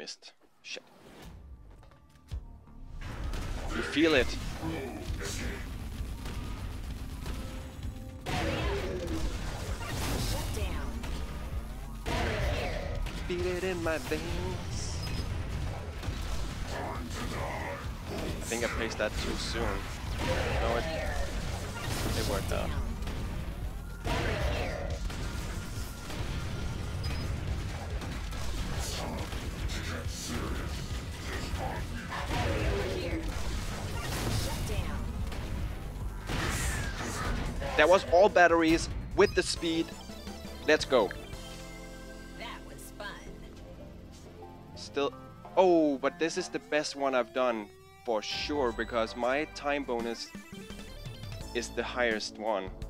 missed. Shit. You feel it. Beat it in my veins. I think I placed that too soon. No, it worked out. That was all batteries with the speed. Let's go. That was fun. Still, oh, but this is the best one I've done for sure because my time bonus is the highest one.